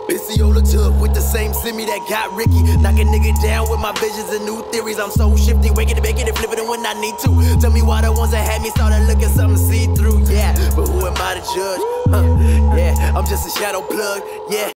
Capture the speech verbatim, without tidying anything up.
Pisciola tub with the same semi that got Ricky. Knock a nigga down with my visions and new theories. I'm so shifty, waking it, making it, flipping it when I need to. Tell me why the ones that had me started looking something see-through. Yeah, but who am I to judge? Huh. Yeah, I'm just a shadow plug. Yeah.